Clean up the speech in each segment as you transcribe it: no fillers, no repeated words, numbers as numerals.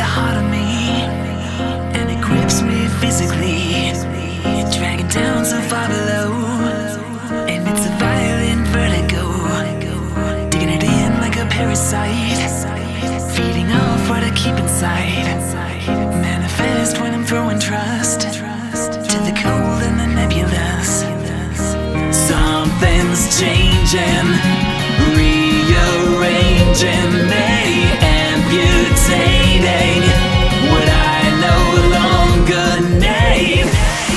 the heart of me, and it grips me physically, dragging down so far below. And it's a violent vertigo, digging it in like a parasite, feeding off what I keep inside. Manifest when I'm throwing trust to the cold and the nebulous. Something's changing, rearranging me, amputating what I no longer name.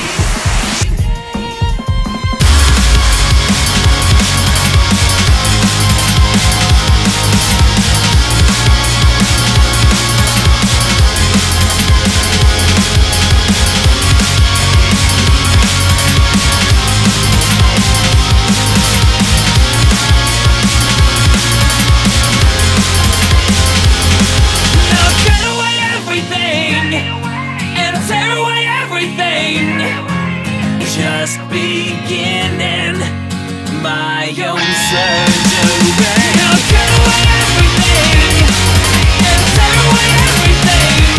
Just beginning my own surgery. I'll cut away everything and tear away everything,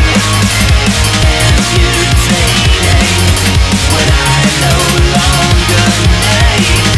amputating what I no longer need.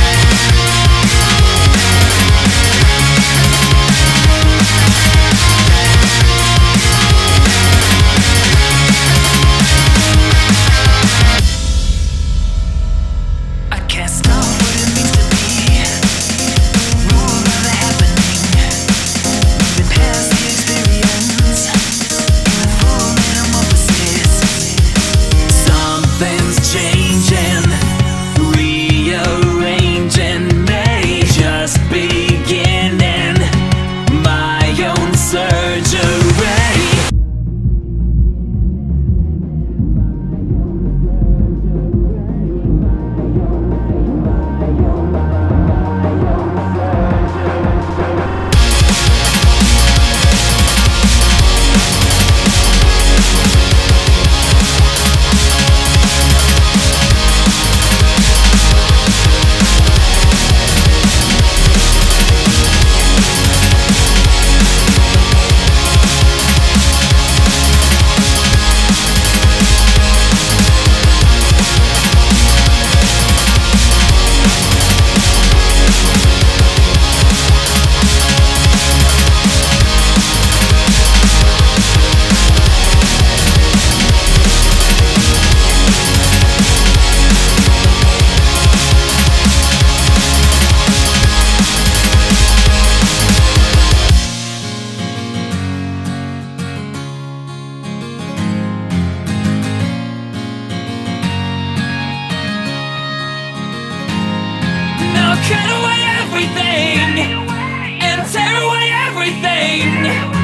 Cut away everything and tear away everything.